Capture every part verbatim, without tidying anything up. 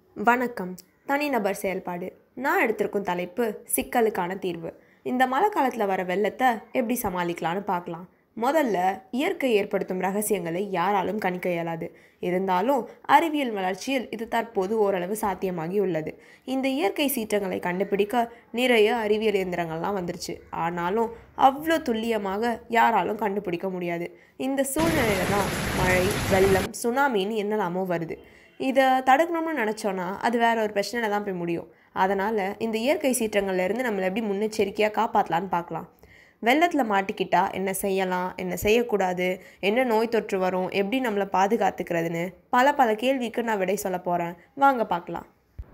வணக்கம். தனிநபர் செயல்பாடு. நான் எடுத்திருக்கும் தலைப்பு சிக்கலுக்கான தீர்வு. இந்த மழை காலத்தில் வர வெள்ளத்தை எப்படி சமாளிக்கலான்னு பார்க்கலாம். முதல்ல, இயற்கை ஏற்படுத்தும் ரகசியங்களை யாராலும் கணிக்க இயலாது. இருந்தாலும் அறிவியல் வளர்ச்சியில் இது தற்போது ஓரளவு சாத்தியமாகி உள்ளது. இந்த இயற்கை சீற்றங்களை கண்டுபிடிக்க நிறைய அறிவியல் இயந்திரங்கள்லாம் வந்துருச்சு. ஆனாலும் அவ்வளோ துல்லியமாக யாராலும் கண்டுபிடிக்க முடியாது. இந்த சூழ்நிலையில தான் மழை, வெள்ளம், சுனாமின்னு என்னெல்லாமோ வருது. இதை தடுக்கணும்னு நினச்சோன்னா அது வேற ஒரு பிரச்சனையில் தான் போய் முடியும். அதனால் இந்த இயற்கை சீற்றங்கள்லேருந்து நம்மளை எப்படி முன்னெச்சரிக்கையாக காப்பாற்றலான்னு பார்க்கலாம். வெள்ளத்தில் மாட்டிக்கிட்டா என்ன செய்யலாம், என்ன செய்யக்கூடாது, என்ன நோய் தொற்று வரும், எப்படி நம்மளை பாதுகாத்துக்கிறதுன்னு பல பல கேள்விக்கு நான் விடை சொல்ல போகிறேன். வாங்க பார்க்கலாம்.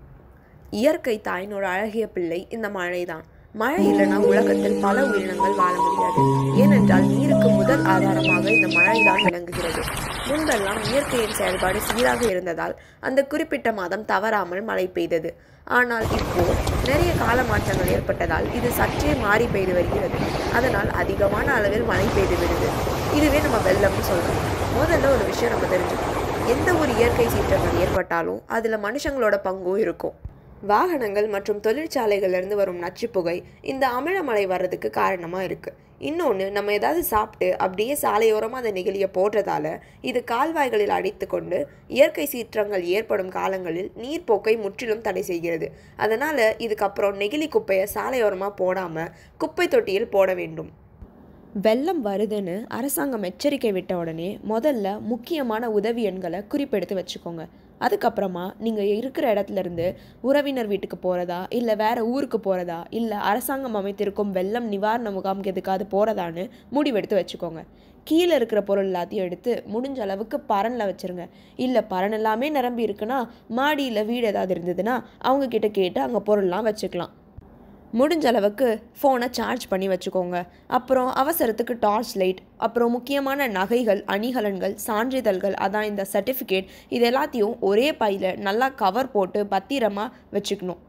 இயற்கை தாயினோட அழகிய பிள்ளை இந்த மழை தான். மழை இல்லைனா உலகத்தில் பல உயிரினங்கள் வாழ முடியாது. ஏனென்றால் நீருக்கு முதல் ஆதாரமாக இந்த மழை தான் விளங்குகிறது. முன்பெல்லாம் இயற்கையின் செயல்பாடு சீராக இருந்ததால் அந்த குறிப்பிட்ட மாதம் தவறாமல் மழை பெய்தது. ஆனால் இப்போ நிறைய கால மாற்றங்கள் ஏற்பட்டதால் இது சற்றே மாறி பெய்து வருகிறது. அதனால் அதிகமான அளவில் மழை பெய்து விடுது. இதுவே நம்ம வெள்ளம்னு சொல்றோம். முதல்ல ஒரு விஷயம் நம்ம தெரிஞ்சுக்கணும். எந்த ஒரு இயற்கை சீற்றங்கள் ஏற்பட்டாலும் அதில் மனுஷங்களோட பங்கும் இருக்கும். வாகனங்கள் மற்றும் தொழிற்சாலைகள்லேருந்து வரும் நச்சுப்புகை இந்த அமிலமழை வர்றதுக்கு காரணமாக இருக்குது. இன்னொன்று, நம்ம ஏதாவது சாப்பிட்டு அப்படியே சாலையோரமாக அந்த நெகிழியை போடுறதால இது கால்வாய்களில் அடித்து கொண்டு இயற்கை சீற்றங்கள் ஏற்படும் காலங்களில் நீர்ப்போக்கை முற்றிலும் தடை செய்கிறது. அதனால் இதுக்கப்புறம் நெகிழி குப்பையை சாலையோரமாக போடாமல் குப்பை தொட்டியில் போட வேண்டும். வெள்ளம் வருதுன்னு அரசாங்கம் எச்சரிக்கை விட்ட உடனே முதல்ல முக்கியமான உதவி எண்களை குறிப்பெடுத்து வச்சுக்கோங்க. அதுக்கப்புறமா நீங்கள் இருக்கிற இடத்துலேருந்து உறவினர் வீட்டுக்கு போகிறதா, இல்லை வேறு ஊருக்கு போகிறதா, இல்லை அரசாங்கம் அமைத்திருக்கும் வெள்ளம் நிவாரண முகாமுக்கு எதுக்காவது போகிறதான்னு முடிவெடுத்து வச்சுக்கோங்க. கீழே இருக்கிற பொருள் எல்லாத்தையும் எடுத்து முடிஞ்ச அளவுக்கு பரனில் வச்சுருங்க. இல்லை பரன் எல்லாமே நிரம்பி இருக்குன்னா மாடியில் வீடு ஏதாவது இருந்ததுன்னா அவங்கக்கிட்ட கேட்டு அங்கே பொருள்லாம் வச்சுக்கலாம். முடிஞ்ச அளவுக்கு ஃபோனை சார்ஜ் பண்ணி வச்சுக்கோங்க. அப்புறம் அவசரத்துக்கு டார்ச் லைட், அப்புறம் முக்கியமான நகைகள், அணிகலன்கள், சான்றிதழ்கள், அதான் இந்த சர்டிஃபிகேட், இது எல்லாத்தையும் ஒரே பையில் நல்லா கவர் போட்டு பத்திரமாக வச்சுக்கணும்.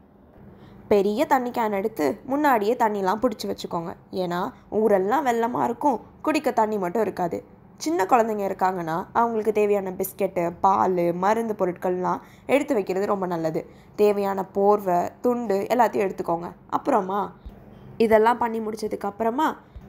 பெரிய தண்ணி கேன் எடுத்து முன்னாடியே தண்ணிலாம் பிடிச்சி வச்சுக்கோங்க. ஏன்னா ஊரெல்லாம் வெள்ளமாக இருக்கும், குடிக்க தண்ணி மட்டும் இருக்காது. சின்ன குழந்தைங்க இருக்காங்கன்னா அவங்களுக்கு தேவையான பிஸ்கெட்டு, பால், மருந்து பொருட்கள்லாம் எடுத்து வைக்கிறது ரொம்ப நல்லது. தேவையான போர்வை, துண்டு எல்லாத்தையும் எடுத்துக்கோங்க. அப்புறமா இதெல்லாம் பண்ணி முடிச்சதுக்கப்புறமா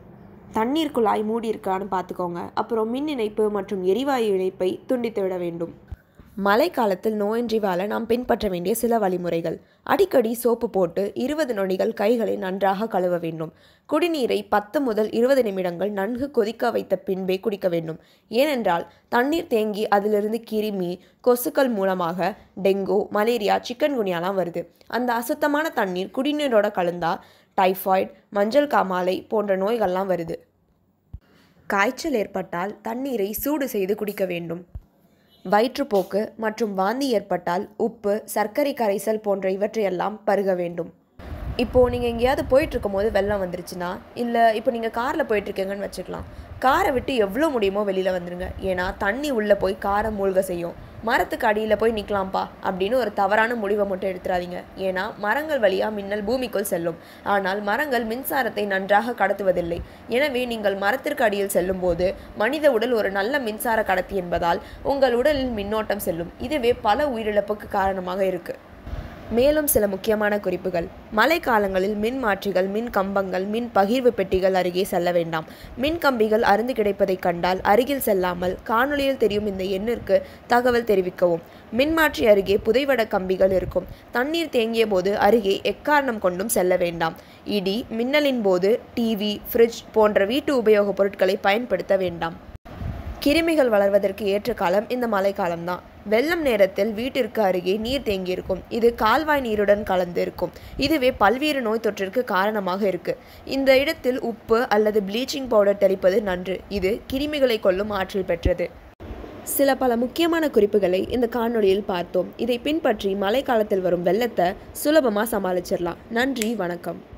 தண்ணீர் குழாய் மூடி இருக்கான்னு பார்த்துக்கோங்க. அப்புறம் மின் இணைப்பு மற்றும் எரிவாயு இணைப்பை துண்டித்து விட வேண்டும். மழை காலத்தில் நோயின்றி வாழ நாம் பின்பற்ற வேண்டிய சில வழிமுறைகள். அடிக்கடி சோப்பு போட்டு இருபது நொடிகள் கைகளை நன்றாக கழுவ வேண்டும். குடிநீரை பத்து முதல் இருபது நிமிடங்கள் நன்கு கொதிக்க வைத்த பின்பே குடிக்க வேண்டும். ஏனென்றால் தண்ணீர் தேங்கி அதிலிருந்து கிருமி, கொசுக்கள் மூலமாக டெங்கு, மலேரியா, சிக்கன்குனியாலாம் வருது. அந்த அசுத்தமான தண்ணீர் குடிநீரோட கலந்தா டைஃபாய்டு, மஞ்சள் காமாலை போன்ற நோய்கள்லாம் வருது. காய்ச்சல் ஏற்பட்டால் தண்ணீரை சூடு செய்து குடிக்க வேண்டும். வயிற்றுப்போக்கு மற்றும் வாந்தி ஏற்பட்டால் உப்பு, சர்க்கரை கரைசல் போன்ற இவற்றையெல்லாம் பருக வேண்டும். இப்போது நீங்கள் எங்கேயாவது போயிட்டுருக்கும் போது வெள்ளம் வந்துருச்சுன்னா, இல்லை இப்போ நீங்கள் காரில் போயிட்டுருக்கீங்கன்னு வச்சுக்கலாம். காரை விட்டு எவ்வளோ முடியுமோ வெளியில் வந்துடுங்க. ஏன்னா தண்ணி உள்ளே போய் காரை மூழ்க செய்யும். மரத்துக்கு அடியில் போய் நிற்கலாம்ப்பா அப்படின்னு ஒரு தவறான முடிவை மட்டும் எடுத்துடாதீங்க. ஏன்னா மரங்கள் வழியாக மின்னல் பூமிக்குள் செல்லும். ஆனால் மரங்கள் மின்சாரத்தை நன்றாக கடத்துவதில்லை. எனவே நீங்கள் மரத்திற்கு அடியில் செல்லும் போது மனித உடல் ஒரு நல்ல மின்சார கடத்தி என்பதால் உங்கள் உடலில் மின்னோட்டம் செல்லும். இதுவே பல உயிரிழப்புக்கு காரணமாக இருக்குது. மேலும் சில முக்கியமான குறிப்புகள். மழை காலங்களில் மின் மாற்றிகள், மின் கம்பங்கள், மின் பகிர்வு பெட்டிகள் அருகே செல்ல வேண்டாம். மின் கம்பிகள் அறுந்து கிடைப்பதை கண்டால் அருகில் செல்லாமல் காணொலியில் தெரியும் இந்த எண்ணிற்கு தகவல் தெரிவிக்கவும். மின்மாற்றி அருகே புதைவட கம்பிகள் இருக்கும். தண்ணீர் தேங்கிய போது அருகே எக்காரணம் கொண்டும் செல்ல வேண்டாம். இடி மின்னலின் போது டிவி, ஃப்ரிட்ஜ் போன்ற வீட்டு உபயோகப் பொருட்களை பயன்படுத்த வேண்டாம். கிருமிகள் வளர்வதற்கு ஏற்ற காலம் இந்த மழை காலம்தான். வெள்ளம் நேரத்தில் வீட்டிற்கு அருகே நீர் தேங்கியிருக்கும். இது கால்வாய் நீருடன் கலந்து இருக்கும். இதுவே பல்வேறு நோய் தொற்றிற்கு காரணமாக இருக்கு. இந்த இடத்தில் உப்பு அல்லது ப்ளீச்சிங் பவுடர் தெளிப்பது நன்று. இது கிருமிகளை கொல்லும் ஆற்றல் பெற்றது. சில பல முக்கியமான குறிப்புகளை இந்த காணொளியில் பார்த்தோம். இதை பின்பற்றி மழை காலத்தில் வரும் வெள்ளத்தை சுலபமாக சமாளிச்சிடலாம். நன்றி, வணக்கம்.